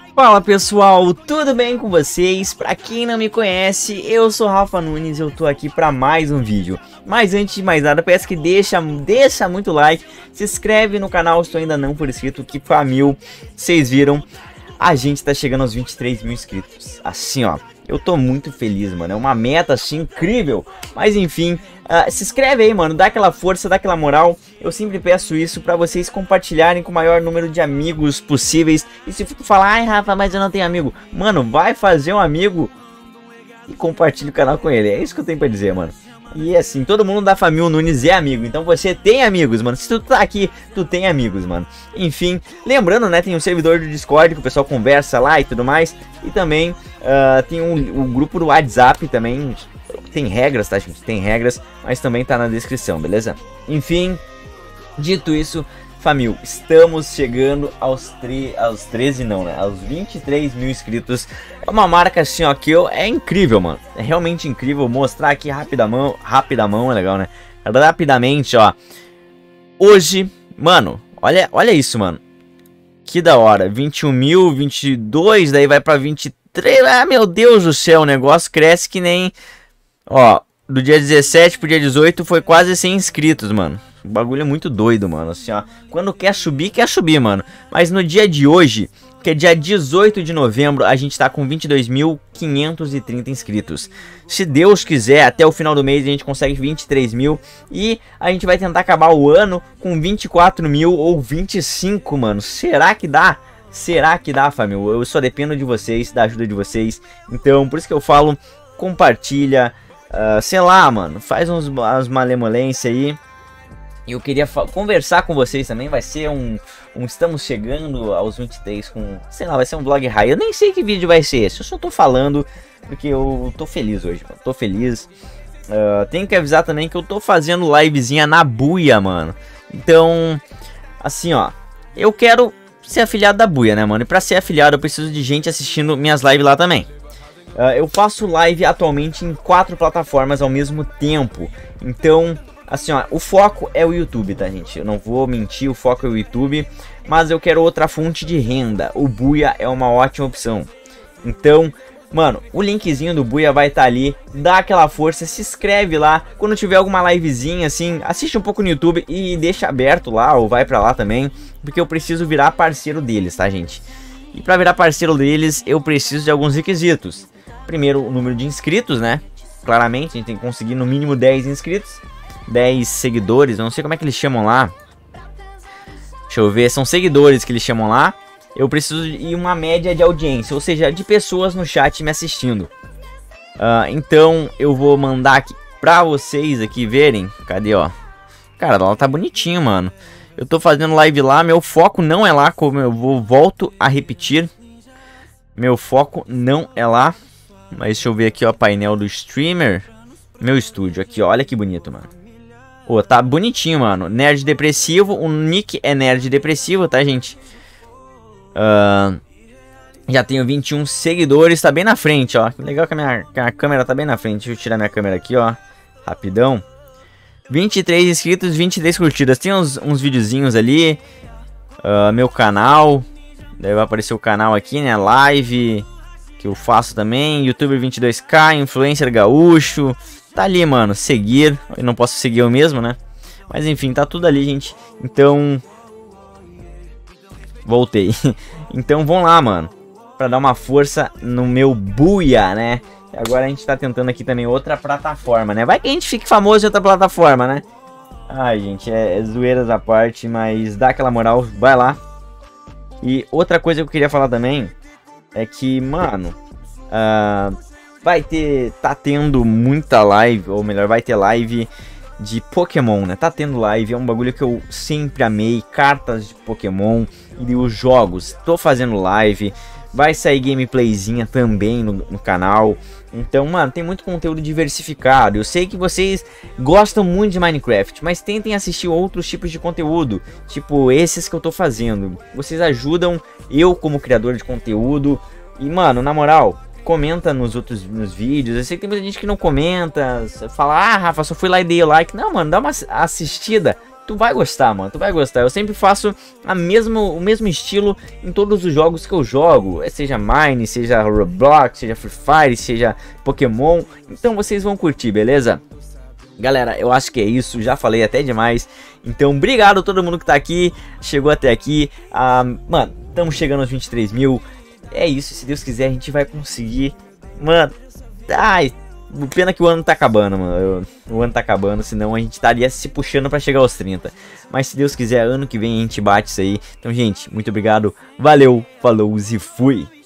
Fala pessoal, tudo bem com vocês? Pra quem não me conhece, eu sou Rafa Nunes e eu tô aqui pra mais um vídeo. Mas antes de mais nada, peço que deixa muito like, se inscreve no canal se tu ainda não for inscrito, que família, vocês viram, a gente tá chegando aos 23 mil inscritos. Assim ó, eu tô muito feliz, mano, é uma meta assim incrível, mas enfim... se inscreve aí, mano, dá aquela força, dá aquela moral. Eu sempre peço isso pra vocês compartilharem com o maior número de amigos possíveis. E se for falar, ai Rafa, mas eu não tenho amigo, mano, vai fazer um amigo e compartilha o canal com ele. É isso que eu tenho pra dizer, mano. E assim, todo mundo da família Nunes é amigo, então você tem amigos, mano. Se tu tá aqui, tu tem amigos, mano. Enfim, lembrando, né, tem um servidor do Discord que o pessoal conversa lá e tudo mais. E também tem um grupo do WhatsApp também. Tem regras, tá, gente? Tem regras, mas também tá na descrição, beleza? Enfim, dito isso, família, estamos chegando aos 13 não, né? Aos 23 mil inscritos. É uma marca assim, ó, que é incrível, mano. É realmente incrível. Vou mostrar aqui rapidamente é legal, né? Rapidamente, ó. Hoje, mano, olha isso, mano. Que da hora. 21 mil, 22, daí vai pra 23. Ah, meu Deus do céu, o negócio cresce que nem... Ó, do dia 17 pro dia 18 foi quase 100 inscritos, mano. O bagulho é muito doido, mano. Assim, ó, quando quer subir, mano. Mas no dia de hoje, que é dia 18 de novembro, a gente tá com 22.530 inscritos. Se Deus quiser, até o final do mês a gente consegue 23 mil. E a gente vai tentar acabar o ano com 24 mil ou 25, mano. Será que dá? Será que dá, família? Eu só dependo de vocês, da ajuda de vocês. Então, por isso que eu falo, compartilha. Sei lá, mano, faz umas malemolências aí. E eu queria conversar com vocês também. Vai ser estamos chegando aos 23 com... Sei lá, vai ser um vlog raio. Eu nem sei que vídeo vai ser esse. Eu só tô falando porque eu tô feliz hoje, mano. Tô feliz. Tenho que avisar também que eu tô fazendo livezinha na buia, mano. Então, assim, ó. Eu quero ser afiliado da buia, né, mano? E pra ser afiliado eu preciso de gente assistindo minhas lives lá também. Eu faço live atualmente em 4 plataformas ao mesmo tempo. Então, assim, ó, o foco é o YouTube, tá, gente? Eu não vou mentir, o foco é o YouTube. Mas eu quero outra fonte de renda. O Buia é uma ótima opção. Então, mano, o linkzinho do Buia vai estar ali. Dá aquela força, se inscreve lá. Quando tiver alguma livezinha, assim, assiste um pouco no YouTube e deixa aberto lá, ou vai pra lá também. Porque eu preciso virar parceiro deles, tá, gente? E pra virar parceiro deles, eu preciso de alguns requisitos. Primeiro, o número de inscritos, né? Claramente, a gente tem que conseguir no mínimo 10 inscritos. 10 seguidores, eu não sei como é que eles chamam lá. Deixa eu ver, são seguidores que eles chamam lá. Eu preciso de uma média de audiência, ou seja, de pessoas no chat me assistindo. Então, eu vou mandar aqui pra vocês aqui verem. Cadê, ó? Cara, ela tá bonitinho, mano. Eu tô fazendo live lá, meu foco não é lá, como eu volto a repetir. Meu foco não é lá. Mas deixa eu ver aqui, ó, painel do streamer. Meu estúdio aqui, ó, olha que bonito, mano. Ô, tá bonitinho, mano. Nerd depressivo, o nick é nerd depressivo, tá, gente? Já tenho 21 seguidores, tá bem na frente, ó. Legal que a minha câmera tá bem na frente. Deixa eu tirar minha câmera aqui, ó. Rapidão. 23 inscritos, 23 curtidas. Tem uns videozinhos ali. Meu canal. Daí vai aparecer o canal aqui, né? Live... que eu faço também, youtuber 22k, influencer gaúcho, tá ali, mano, seguir, eu não posso seguir eu mesmo, né, mas enfim, tá tudo ali, gente, então, voltei, então vamos lá, mano, pra dar uma força no meu buia, né, e agora a gente tá tentando aqui também outra plataforma, né, vai que a gente fique famoso em outra plataforma, né, ai, gente, é zoeiras à parte, mas dá aquela moral, vai lá, e outra coisa que eu queria falar também, é que, mano, tá tendo muita live, ou melhor, vai ter live de Pokémon, né? Tá tendo live, é um bagulho que eu sempre amei, cartas de Pokémon e os jogos. Tô fazendo live, vai sair gameplayzinha também no canal. Então, mano, tem muito conteúdo diversificado. Eu sei que vocês gostam muito de Minecraft, mas tentem assistir outros tipos de conteúdo, tipo esses que eu tô fazendo. Vocês ajudam eu como criador de conteúdo. E, mano, na moral, comenta nos vídeos. Eu sei que tem muita gente que não comenta, fala, ah, Rafa, só fui lá e dei like. Não, mano, dá uma assistida. tu vai gostar, mano, tu vai gostar. Eu sempre faço o mesmo estilo em todos os jogos que eu jogo, seja Mine, seja Roblox, seja Free Fire, seja Pokémon. Então vocês vão curtir, beleza? Galera, eu acho que é isso, já falei até demais. Então, obrigado a todo mundo que tá aqui, chegou até aqui. Mano, estamos chegando aos 23 mil. É isso, se Deus quiser a gente vai conseguir. Mano, ai, pena que o ano tá acabando, mano. O ano tá acabando, senão a gente estaria se puxando pra chegar aos 30. Mas se Deus quiser, ano que vem a gente bate isso aí. Então, gente, muito obrigado, valeu, falou e fui.